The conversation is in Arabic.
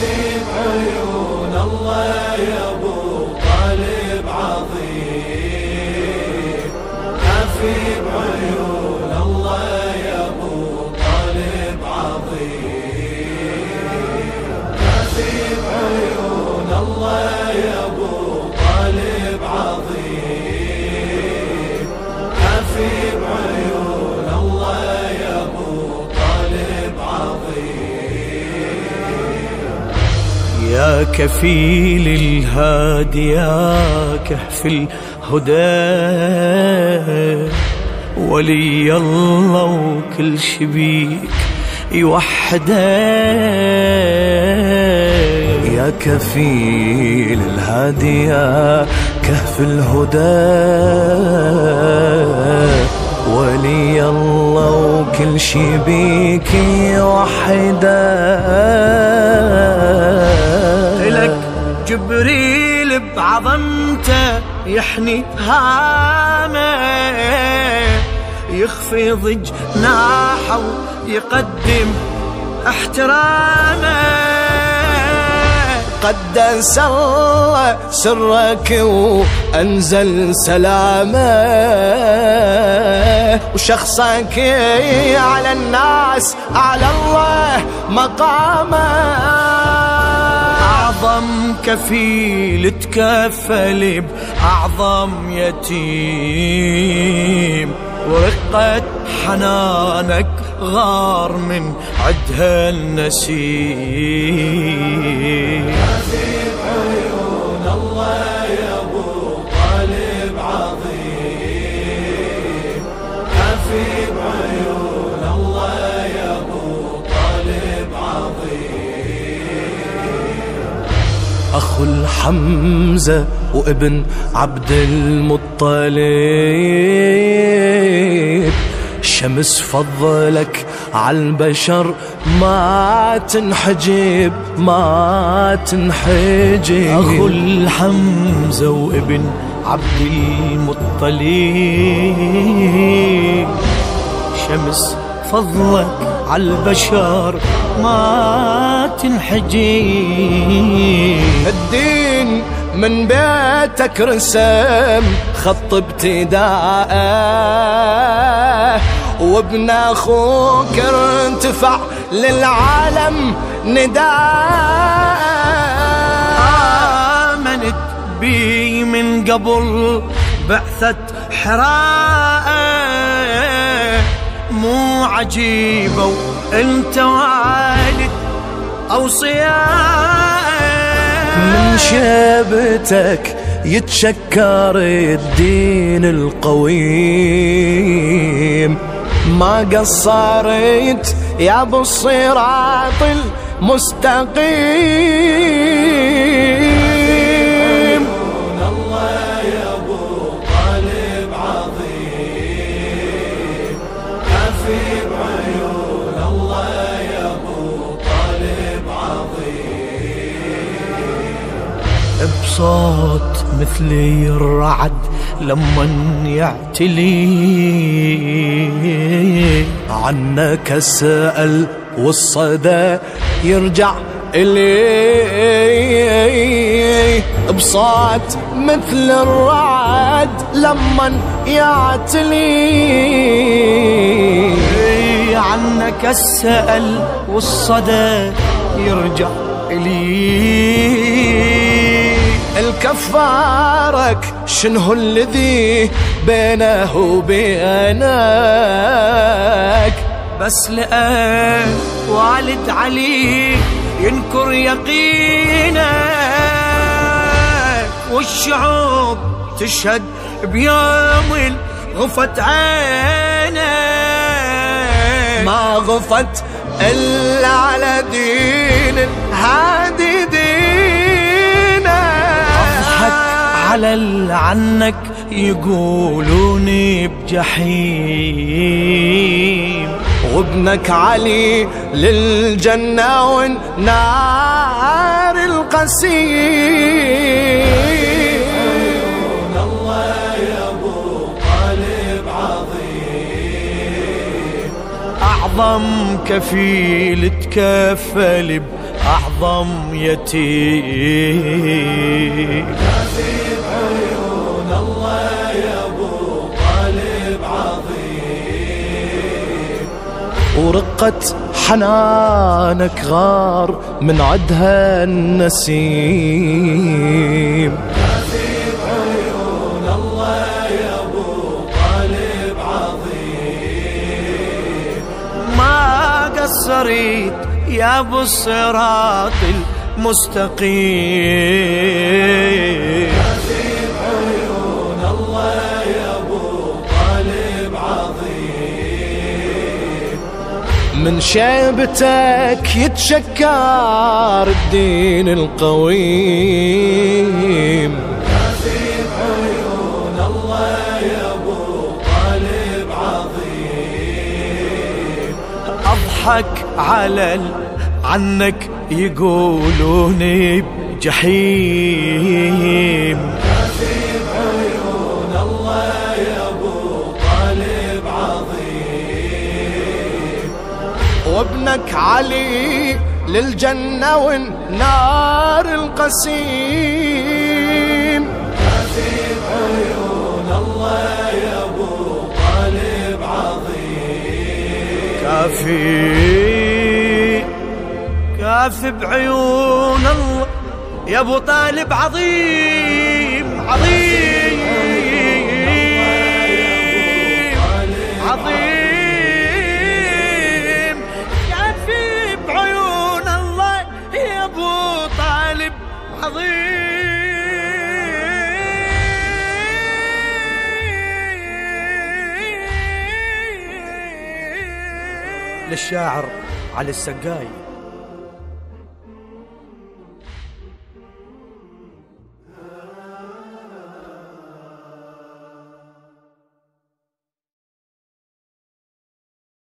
حسيب عيون الله يا ابو طالب عظيم، حسيب عيون الله يا ابو طالب عظيم، حسيب عيون الله يا ابو طالب عظيم، حسيب عيون الله يا ابو طالب عظيم. يا كفيل الهادي يا كهف الهدى، ولي الله وكل شبيك يوحده. يا كفيل الهادي يا كهف الهدى، ولي الله وكل شي بيك يوحده. لك جبريل بعظمته يحني هامه، يخفض جناحه ويقدم احترامه. قدس الله سرك وأنزل سلامه، وشخصك على الناس على الله مقامه. أعظم كفيل تكفل بأعظم يتيم، ورقة حنانك غار من عدها النسيم. حسيب عيون الله يا ابو طالب عظيم، حسيب عيون الله يا ابو طالب عظيم. أخو الحمزة وابن عبد المطلب، شمس فضلك عالبشر ما تنحجب ما تنحجب. أخو الحمزة وابن عبد المطلب، شمس فضلك عالبشر ما تنحجب. الدين من بيتك رسم خط ابتداءه، وابن اخوك ارتفع للعالم نداء. آمنت بي من قبل بعثة حراء، مو عجيبة وانت والد أوصياء. من شيبتك يتشكر الدين القويم، ما قصرت يا ابو الصراط المستقيم. الله يا ابو طالب عظيم، حسيب عيون الله يا ابو طالب عظيم. بصوت مثلي الرعد لمن يعتلي، عنك اسأل والصدى يرجع إلي. بصوت مثل الرعد لمن يعتلي، عنك السأل والصدى يرجع إلي. الكفارك شنو الذي بينه وبينك؟ بس لقى والد علي ينكر يقينك، والشعوب تشهد بيوم غفت عينك. ما غفت إلا على دين الهادي دينك. أضحك على اللي عنك يقولوني بجحيم، وابنك علي للجنة والنار القسيم. عيون الله يا ابو طالب عظيم، أعظم كفيل تكفل بأعظم يتيم. كافي بعيون الله يا أبو طالب عظيم، ورقة حنانك غار من عدها النسيم. كافي بعيون الله يا أبو طالب عظيم، ما قصرت يا ابو الصراط المستقيم. كافي بعيون الله يا أبو طالب عظيم، من شيبتك يتشكر الدين القويم. كافي بعيون الله يا أبو طالب عظيم، أضحك على عنك يقولوني بجحيم. كافي بعيون الله يا أبو طالب عظيم، وابنك علي للجنة والنار القسيم. كافي بعيون الله يا أبو طالب عظيم، كافي بعيون الله يا ابو طالب عظيم عظيم عظيم. كافي بعيون الله يا ابو طالب عظيم. للشاعر علي السقاي.